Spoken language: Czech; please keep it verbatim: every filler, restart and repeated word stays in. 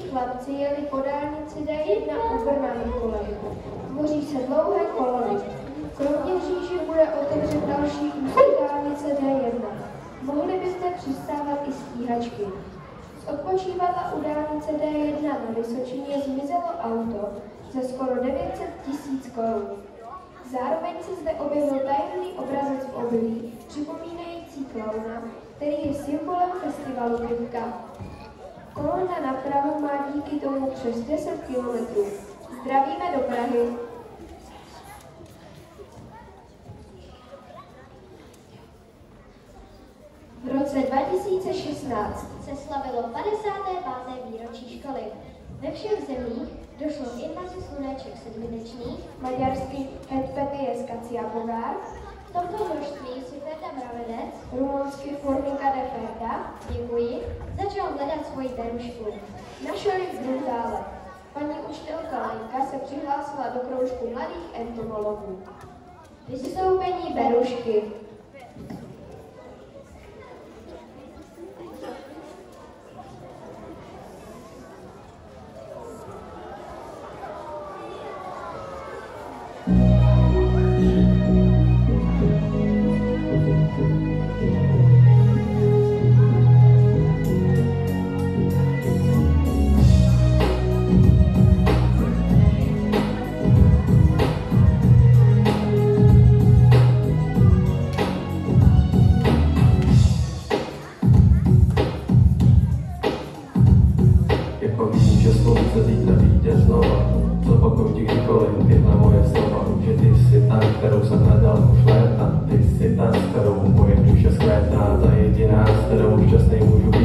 chlapci jeli po dálnici D jedna u Brna na koleji. Tvoří se dlouhé kolony. Kromě říži bude otevřen další úsek dálnice D jedna. Mohli byste přistávat i stíhačky. Z odpočívadla u dálnice D jedna na Vysočině zmizelo auto za skoro devět set tisíc korun. Zároveň se zde objevil tajemný obrazec v obilí, připomínající klauna, který je symbolem festivalu Pivka. Kolona napravo má díky tomu přes deset kilometrů. Zdravíme do Prahy. V roce dva tisíce šestnáct se slavilo padesáté páté výročí školy. Ve všech zemích došlo k invazi sluneček sedminečných, maďarský Hetpetie Skaciabogár, v tomto množství si Ferda Bravenec, rumunský Formica de Ferda, děkuji, začal hledat svoji berušku. Našel ji v Bruntále. Paní učitelka Lenka se přihlásila do kroužku mladých entomologů. Vystoupení berušky. Kterou jsem hledal už léta, ty jsi ta, s kterou moje duše skvétá, ta jediná, s kterou šťastnej můžu